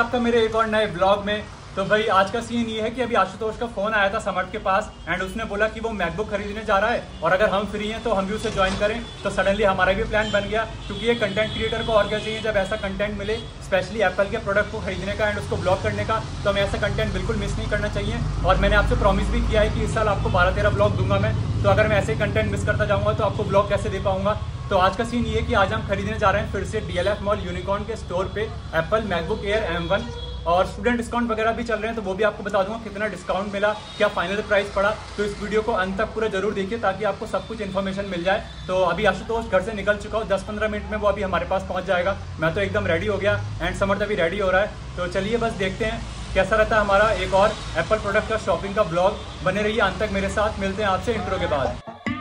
आपका मेरे एक और नए ब्लॉग में। तो भाई आज का सीन ये है कि अभी आशुतोष का फोन आया था समर्थ के पास एंड उसने बोला कि वो मैकबुक खरीदने जा रहा है और अगर हम फ्री हैं तो हम भी उसे ज्वाइन करें। तो सडनली हमारा भी प्लान बन गया, क्योंकि ये कंटेंट क्रिएटर को और क्या चाहिए जब ऐसा कंटेंट मिले, स्पेशली एप्पल के प्रोडक्ट को खरीदने का एंड उसको ब्लॉग करने का। तो हमें ऐसा कंटेंट बिल्कुल मिस नहीं करना चाहिए और मैंने आपसे प्रॉमिस भी किया है कि इस साल आपको 12-13 ब्लॉग दूंगा मैं। तो अगर मैं ऐसे ही कंटेंट मिस करता जाऊँगा तो आपको ब्लॉग कैसे दे पाऊंगा। तो आज का सीन ये है कि आज हम खरीदने जा रहे हैं फिर से DLF मॉल यूनिकॉर्न के स्टोर पे एप्पल मैकबुक एयर M1 और स्टूडेंट डिस्काउंट वगैरह भी चल रहे हैं, तो वो भी आपको बता दूंगा कितना डिस्काउंट मिला, क्या फाइनल प्राइस पड़ा। तो इस वीडियो को अंत तक पूरा जरूर देखिए ताकि आपको सब कुछ इन्फॉर्मेशन मिल जाए। तो अभी आशुतोष घर से निकल चुका हूँ, 10-15 मिनट में वो अभी हमारे पास पहुँच जाएगा। मैं तो एकदम रेडी हो गया एंड समर्थ अभी रेडी हो रहा है। तो चलिए बस देखते हैं कैसा रहता है हमारा एक और एप्पल प्रोडक्ट का शॉपिंग का ब्लॉग। बने रहिए अंत तक मेरे साथ, मिलते हैं आपसे इंट्रो के बाद।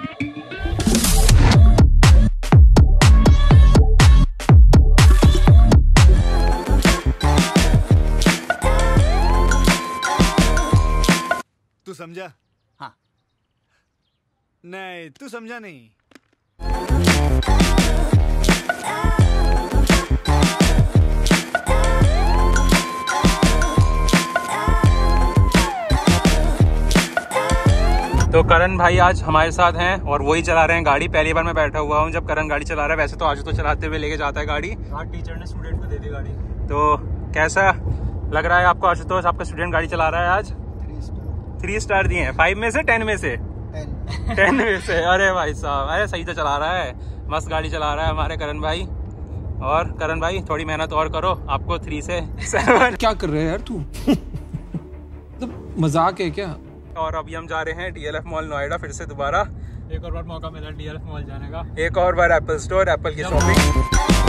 तू समझा? हाँ। नहीं, तू समझा नहीं। तो करण भाई आज हमारे साथ हैं और वही चला रहे हैं गाड़ी। पहली बार मैं बैठा हुआ हूँ जब करण गाड़ी चला रहा है। वैसे तो आज तो चलाते हुए लेके जाता है गाड़ी, आज टीचर ने स्टूडेंट को दे दी गाड़ी। तो कैसा लग रहा है आपको आशुतोष, आपका स्टूडेंट गाड़ी चला रहा है आज? 3 स्टार दिए हैं। 5 में से 10 में से 10 में से। अरे भाई साहब, अरे सही तो चला रहा है, मस्त गाड़ी चला रहा है हमारे करण भाई। और करण भाई थोड़ी मेहनत और करो, आपको 3 से 7। क्या कर रहे हैं यार तू? तो मजाक है क्या? और अभी हम जा रहे हैं DLF मॉल नोएडा फिर से दोबारा। एक और बार मौका मिला DLF मॉल जाने का, एक और बार एप्पल स्टोर, एप्पल की शॉपिंग।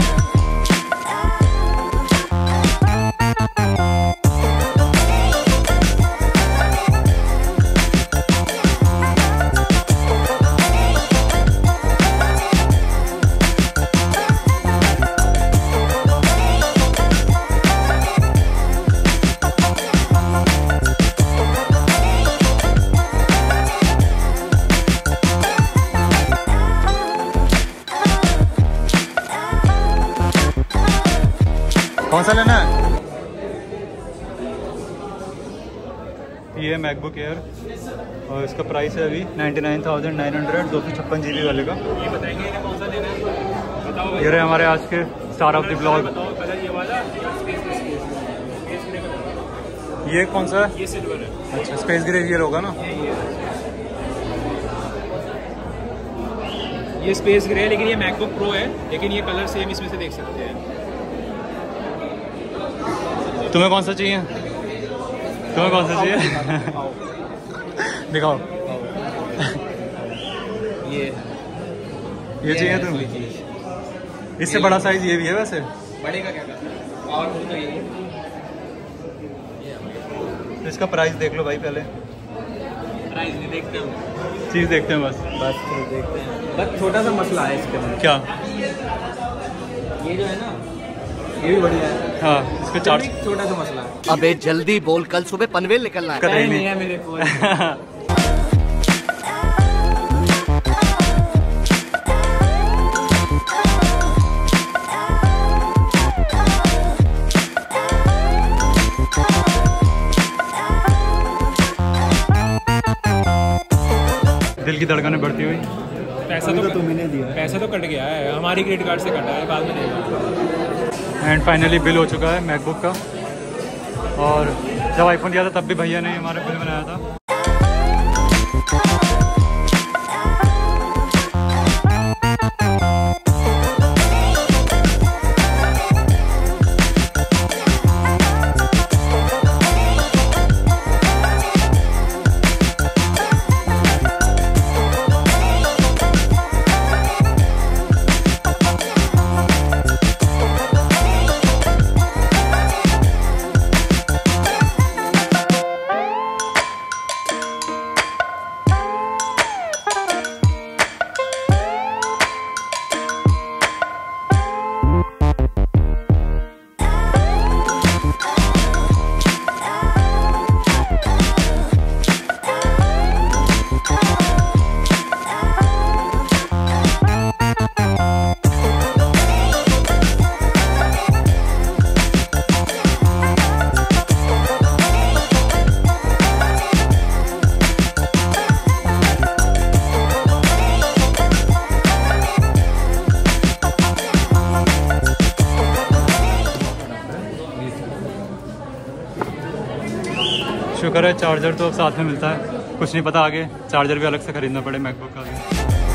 कौन सा लेना है? ये मैकबुक एयर और इसका प्राइस है अभी 99,900, 256 GB वाले का। ये बताएंगे इन्हें कौन सा लेना है? बताओ। ये रहे हमारे आज के स्टार ऑफ द ब्लॉग। ये कौन सा है? ये सिल्वर है। अच्छा, स्पेस ग्रे ये होगा ना? ये स्पेस ग्रे है, लेकिन ये मैकबुक प्रो है, लेकिन ये कलर सेम इसमें से देख सकते हैं। तुम्हें कौन सा चाहिए? तुम्हें कौन सा चाहिए? दिखाओ। ये चाहिए तुम्हें? इससे बड़ा साइज ये भी है वैसे। बड़े का क्या करना? और तो ये इसका प्राइस देख लो भाई, पहले प्राइस नहीं देखते हम, चीज देखते हैं बस देखते हैं। बस छोटा सा मसला है इसके अंदर। क्या? ये जो है ना, ये भी बढ़िया है। हाँ, इसका चार्ज छोटा सा मसला है। अबे जल्दी बोल, कल सुबह पनवेल निकलना है। नहीं है मेरे को। दिल की धड़कनें बढ़ती हुई। पैसा तो मैंने दिया, पैसा तो कट गया है, हमारी क्रेडिट कार्ड से कटा है, बाद में देगा। एंड फाइनली बिल हो चुका है मैकबुक का। और जब आईफोन दिया था तब भी भैया ने हमारा बिल बनाया था। शुक्र है चार्जर तो अब साथ में मिलता है, कुछ नहीं पता आगे चार्जर भी अलग से ख़रीदना पड़े मैकबुक का भी।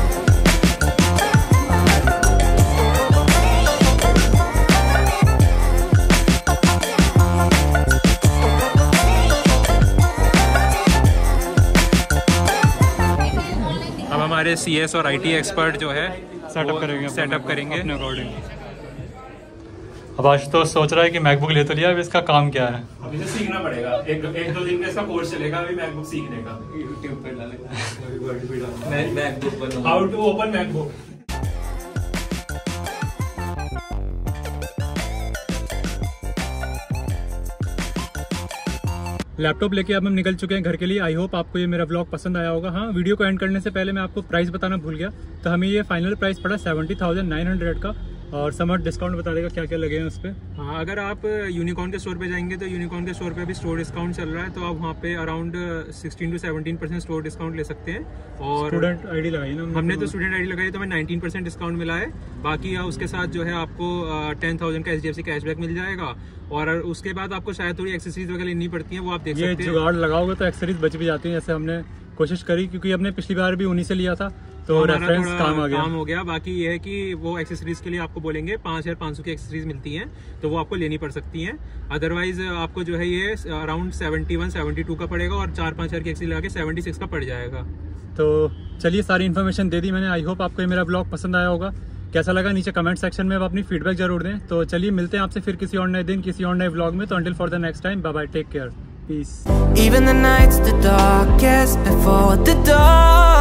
अब हमारे CS और IT एक्सपर्ट जो है सेटअप करेंगे अपने अकॉर्डिंग। अब आशुतोष सोच रहा है कि मैकबुक ले तो लिया, अब इसका काम क्या है? अभी तो सीखना पड़ेगा, एक दो दिन का इसका कोर्स चलेगा अभी मैकबुक सीखने का। यूट्यूब पे डालेगा मैकबुक बनाओ, how to open MacBook. Laptop लेके अब हम निकल चुके हैं घर के लिए। आई होप आपको ये मेरा व्लॉग पसंद आया होगा। हाँ, वीडियो को एंड करने से पहले मैं आपको प्राइस बताना भूल गया, तो हमें ये फाइनल प्राइस पड़ा 70,900 का। और समर डिस्काउंट बता देगा क्या क्या लगे हैं उस पर। हाँ, अगर आप यूनिकॉर्न के स्टोर पे जाएंगे तो यूनिकॉर्न के स्टोर पे अभी स्टोर डिस्काउंट चल रहा है, तो आप वहाँ पे अराउंड 16 to 17% स्टोर डिस्काउंट ले सकते हैं। और स्टूडेंट आईडी लगाई ना हमने तो स्टूडेंट आईडी लगाई, तो हमें 19% डिस्काउंट मिला है। बाकी उसके साथ जो है आपको 10,000 का HDFC कैशबैक मिल जाएगा। और उसके बाद आपको शायद थोड़ी एक्सेसरीज वगैरह लेनी पड़ती है, वो आप देख सकते हैं। जुगाड़ लगाओगे तो एक्सेसरीज बच भी जाती है, जैसे हमने कोशिश करी, क्योंकि हमने पिछली बार भी उन्हीं से लिया था, तो रेफरेंस काम हो गया। बाकी ये है कि वो एक्सेसरीज के लिए आपको बोलेंगे 5,500 की एक्सेसरीज मिलती हैं, तो वो आपको लेनी पड़ सकती हैं। अदरवाइज आपको जो है ये अराउंड 71-72 का पड़ेगा, और 4-5 हज़ार की एक्सेसरीज लगा के 76 का पड़ जाएगा। तो चलिए, सारी इन्फॉर्मेशन दे दी मैंने। आई होप आपको ये मेरा ब्लॉग पसंद आया होगा। कैसा लगा नीचे कमेंट सेक्शन में आप अपनी फीडबैक जरूर दें। तो चलिए, मिलते हैं आपसे फिर किसी और नए दिन, किसी और नए व्लॉग में। तो until for the next time, bye bye, take care, peace. Even the nights the darkest before the dawn.